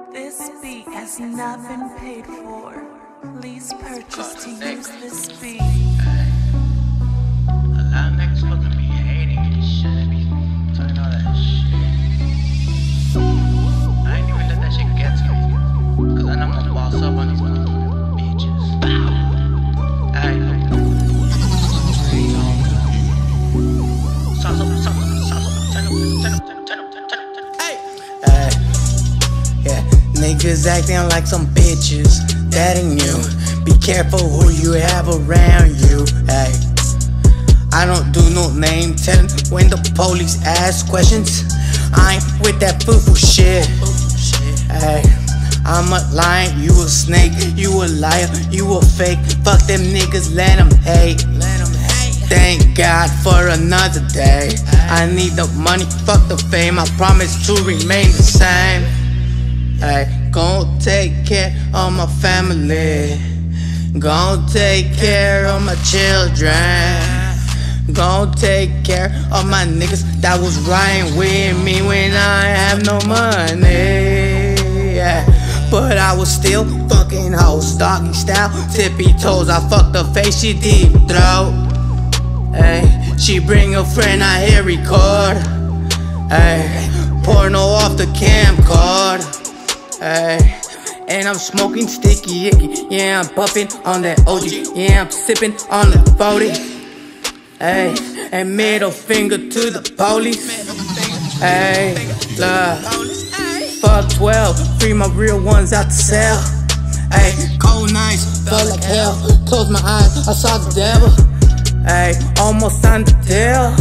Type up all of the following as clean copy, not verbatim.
This beat has not been paid for. Please purchase to use this beat. A lot of niggas fucking be hating this shit. Be talking all that shit. I ain't even let that shit get to me. Cause I know I'm gonna boss up on these motherfucking bitches. Hey. Niggas acting like some bitches, that ain't you. Be careful who you have around you. Hey, I don't do no name telling when the police ask questions. I ain't with that foo-foo shit. Hey, I'm a lion, you a snake, you a liar, you a fake. Fuck them niggas, let them hate. Thank God for another day. I need the money, fuck the fame. I promise to remain the same. Hey, gon' take care of my family, gon' take care of my children, gon' take care of my niggas that was riding with me when I have no money. Yeah, but I was still fucking hoes, doggy style, tippy toes. I fucked her face, she deep throat. Hey, she bring a friend, I hear record. Hey, porno off the camcorder. Ay, and I'm smoking sticky icky. Yeah, I'm puffing on that OG. Yeah, I'm sipping on the 40. Ay, and middle finger to the police. Ay, look, fuck 12, free my real ones out the cell. Ay, cold nights, felt like hell. Closed my eyes, I saw the devil. Ay, almost on the tail.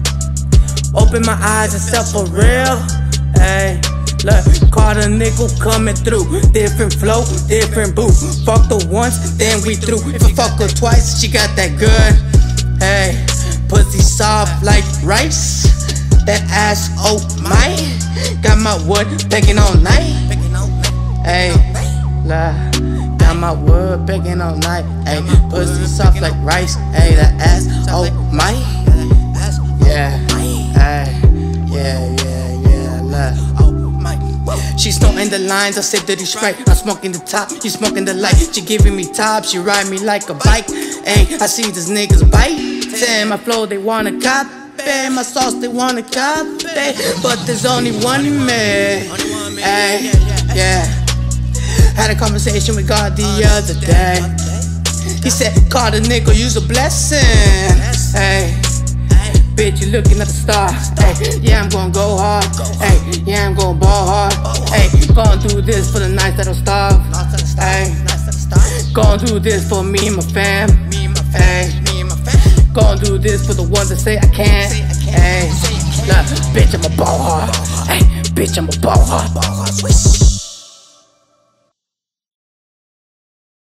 Open my eyes and stuff for real. Ay, look, caught a nickel coming through. Different flow, different boo. Fuck the once, then we through. If I fuck her twice, she got that good. Hey, pussy soft like rice. That ass, oh my. Got my wood pecking all night. Hey, look, got my wood pecking all night. Hey, pussy soft like rice. Hey, that ass, oh my. Yeah, hey, yeah, look. She snorting the lines, I sip dirty Sprite. I'm smoking the top, you smoking the light. She giving me top, she ride me like a bike. Ay, I see these niggas bite. Damn, my flow they wanna copy, my sauce they wanna copy, but there's only one in me. Ay, yeah. Had a conversation with God the other day. He said, call the nigga, use a blessing. Ay, bitch, you looking at the stars. Ay, yeah, I'm gonna go hard. Ay, yeah, I'm gonna ball hard. Ay, gonna do this for the nights that I'll starve. Ay, gonna do this for me and my fam. Ay, gonna do this for the ones that say I can't. Ay, nah, bitch, I'm a ball hard. Ay, bitch, I'm a ball hard.